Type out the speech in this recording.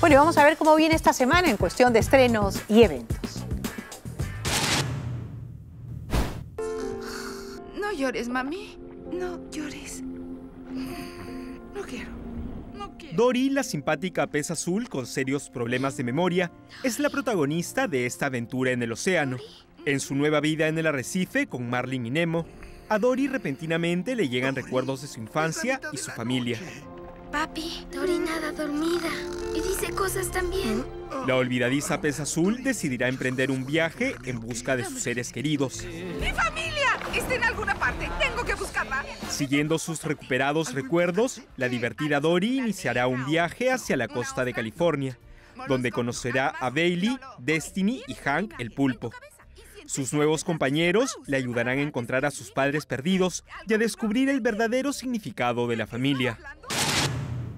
Bueno, y vamos a ver cómo viene esta semana en cuestión de estrenos y eventos. No llores, mami. No llores. No quiero. Dory, la simpática pez azul con serios problemas de memoria, es la protagonista de esta aventura en el océano. En su nueva vida en el arrecife con Marlin y Nemo, a Dory repentinamente le llegan recuerdos de su infancia y su familia. Papi, Dory nada dormida y dice cosas también. La olvidadiza pez azul decidirá emprender un viaje en busca de sus seres queridos. ¡Mi familia! Está en alguna parte. Tengo que buscarla. Siguiendo sus recuperados recuerdos, la divertida Dory iniciará un viaje hacia la costa de California, donde conocerá a Bailey, Destiny y Hank el pulpo. Sus nuevos compañeros le ayudarán a encontrar a sus padres perdidos y a descubrir el verdadero significado de la familia.